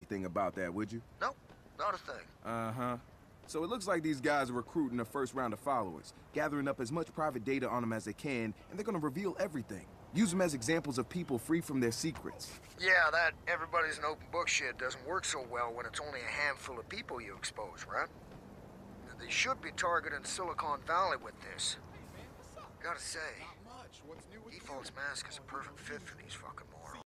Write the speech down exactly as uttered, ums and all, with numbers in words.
anything about that, would you? Nope, not a thing. Uh-huh. So it looks like these guys are recruiting the first round of followers, gathering up as much private data on them as they can, and they're gonna reveal everything. Use them as examples of people free from their secrets. Yeah, that everybody's an open book shit doesn't work so well when it's only a handful of people you expose, right? They should be targeting Silicon Valley with this. Gotta say, Default's mask is a perfect fit for these fucking morons.